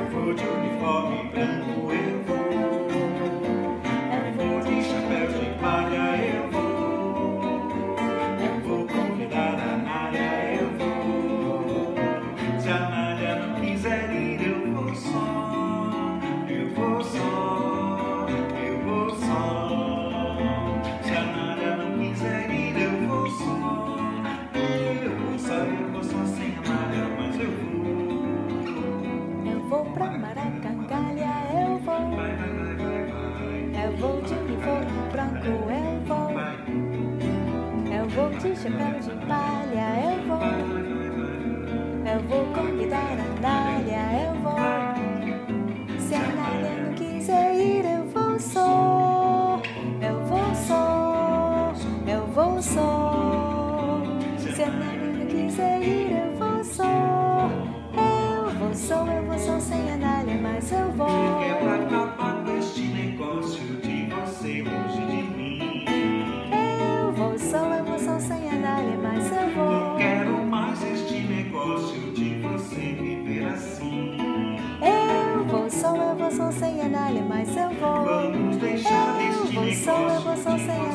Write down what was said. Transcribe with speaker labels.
Speaker 1: vou de uniforme branco, eu vou de chapéu de palha, eu vou convidar a Nália, eu vou. Se a Nália não quiser ir, eu vou só, eu vou só, eu vou só. Se a Nália não quiser ir, eu vou só, eu vou só sem a Nália, mas eu vou.
Speaker 2: Eu vou pra Maracangalha, eu vou. Eu vou de uniforme branco, eu vou. Eu vou de chapéu de palha, eu vou. Eu vou convidar a Nália, eu vou. Se a Nália não quiser ir, eu vou só. Eu vou só, eu vou só. Se a Nália não quiser ir, eu vou só. Eu vou só sem a Nália, mas eu vou.
Speaker 1: É pra acabar com este negócio de você longe de mim.
Speaker 2: Eu vou só sem a Nália, mas eu vou.
Speaker 1: Não quero mais este negócio de você viver assim.
Speaker 2: Eu vou só sem a Nália, mas eu vou.
Speaker 1: Vamos deixar este
Speaker 2: Eu vou
Speaker 1: negócio
Speaker 2: só sem a